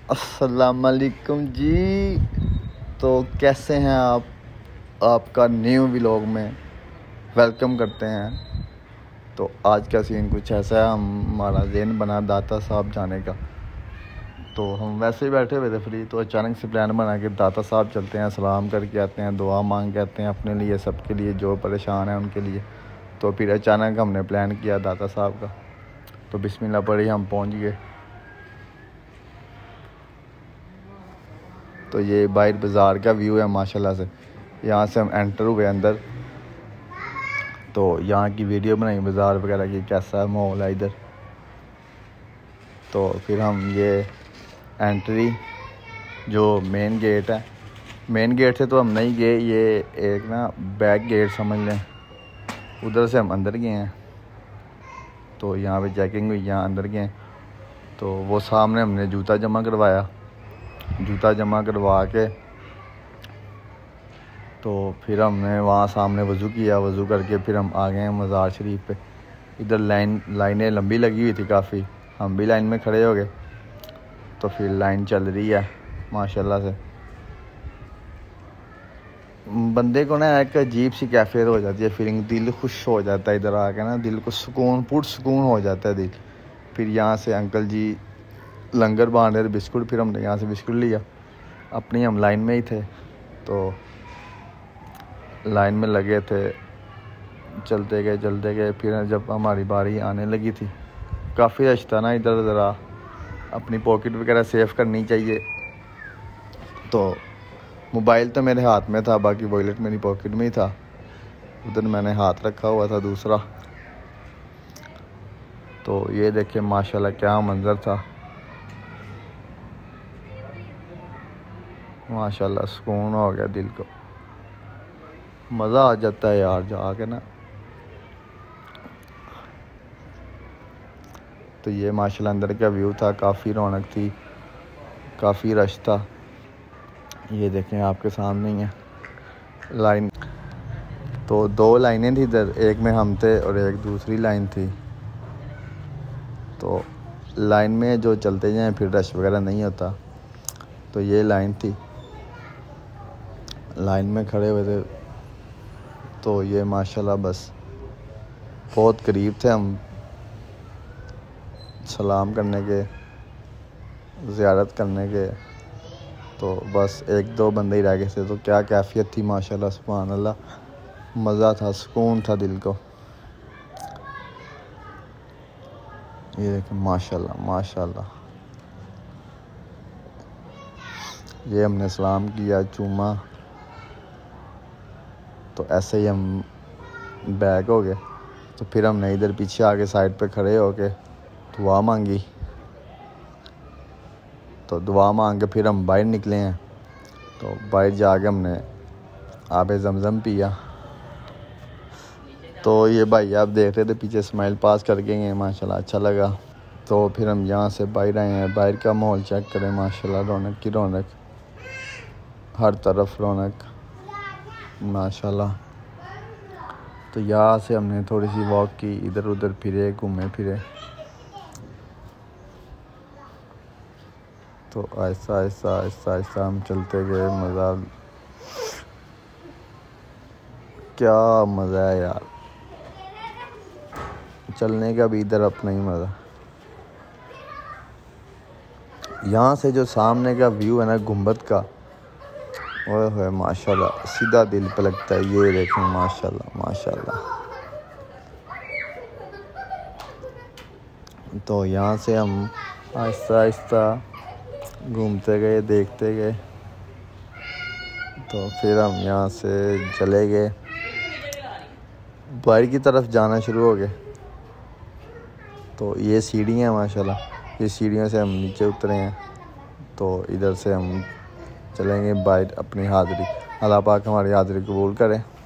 अस्सलाम वालेकुम जी। तो कैसे हैं आप? आपका न्यू व्लॉग में वेलकम करते हैं। तो आज का सीन कुछ ऐसा है, हमारा ज़हन बना दाता साहब जाने का। तो हम वैसे ही बैठे हुए थे फ्री, तो अचानक से प्लान बना के दाता साहब चलते हैं, सलाम करके आते हैं, दुआ मांग के आते हैं अपने लिए, सबके लिए जो परेशान है उनके लिए। तो फिर अचानक हमने प्लान किया दाता साहब का, तो बिस्मिल्लाह पढ़ी हम पहुंच गए। तो ये बाहर बाज़ार का व्यू है माशाल्लाह से। यहाँ से हम एंटर हुए अंदर, तो यहाँ की वीडियो बनाई बाज़ार वगैरह की, कैसा माहौल है इधर। तो फिर हम ये एंट्री जो मेन गेट है, मेन गेट से तो हम नहीं गए, ये एक ना बैक गेट समझ लें, उधर से हम अंदर गए हैं। तो यहाँ पे चेकिंग हुई, यहाँ अंदर गए। तो वो सामने हमने जूता जमा करवाया, जूता जमा करवा के तो फिर हमने वहाँ सामने वज़ू किया, वज़ू करके फिर हम आ गए हैं मज़ार शरीफ पे। इधर लाइनें लंबी लगी हुई थी काफ़ी, हम भी लाइन में खड़े हो गए। तो फिर लाइन चल रही है माशाल्लाह से। बंदे को ना एक अजीब सी कैफियत हो जाती है, फीलिंग, दिल खुश हो जाता है इधर आके ना, दिल को सुकून, पुरसुकून हो जाता है दिल। फिर यहाँ से अंकल जी लंगर बांध रहे थे, बिस्कुट, फिर हमने यहाँ से बिस्कुट लिया। अपनी हम लाइन में ही थे, तो लाइन में लगे थे, चलते गए। फिर जब हमारी बारी आने लगी थी, काफ़ी रश था ना इधर, ज़रा अपनी पॉकेट वगैरह सेव करनी चाहिए। तो मोबाइल तो मेरे हाथ में था, बाकी वॉलेट मेरी पॉकेट में ही था, उधर मैंने हाथ रखा हुआ था दूसरा। तो ये देखिए माशाल्लाह क्या मंज़र था, माशाल्लाह सुकून हो गया दिल को, मज़ा आ जाता है यार जाके ना। तो ये माशाल्लाह अंदर का व्यू था, काफ़ी रौनक थी, काफ़ी रश था। ये देखें आपके सामने ही है लाइन। तो दो लाइनें थी इधर, एक में हम थे और एक दूसरी लाइन थी। तो लाइन में जो चलते जाएं फिर रश वगैरह नहीं होता। तो ये लाइन थी, लाइन में खड़े हुए थे। तो ये माशाल्लाह बस बहुत करीब थे हम सलाम करने के, ज़ियारत करने के। तो बस एक दो बंदे ही रह गए थे। तो क्या कैफियत थी माशाल्लाह, सुभान अल्लाह, मज़ा था, सुकून था दिल को। ये देखें माशाल्लाह माशाल्लाह। ये हमने सलाम किया, चूमा, तो ऐसे ही हम बैक हो गए। तो फिर हमने इधर पीछे आके साइड पे खड़े होके दुआ मांगी। तो दुआ मांग के फिर हम बाहर निकले हैं। तो बाहर जाके हमने आबे ज़मज़म पिया। तो ये भाई आप देख रहे थे पीछे, स्माइल पास कर गए, माशाल्लाह अच्छा लगा। तो फिर हम यहाँ से बाहर आए हैं, बाहर का माहौल चेक करें, माशाल्लाह रौनक की रौनक, हर तरफ रौनक माशाल्लाह। तो यहाँ से हमने थोड़ी सी वॉक की, इधर उधर फिरे, घूमे फिरे। तो आहिस्ता हम चलते गए। मज़ा, क्या मज़ा है यार, चलने का भी इधर अपना ही मज़ा। यहाँ से जो सामने का व्यू है ना गुंबद का, ओए होए माशाल्लाह, सीधा दिल पे लगता है। ये देखें माशाल्लाह माशाल्लाह। तो यहाँ से हम आहिस्ता घूमते गए, देखते गए। तो फिर हम यहाँ से चले गए, बाहर की तरफ जाना शुरू हो गए। तो ये सीढ़ियाँ माशाल्लाह, ये सीढ़ियों से हम नीचे उतरे हैं। तो इधर से हम चलेंगे बाहर अपनी हाज़िरी। अल्लाह पाक हमारी हाज़िरी कबूल करें।